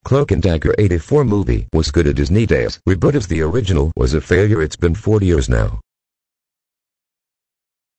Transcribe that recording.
Cloak and Dagger 84 movie was good at Disney days. Reboot of the original was a failure. It's been 40 years now.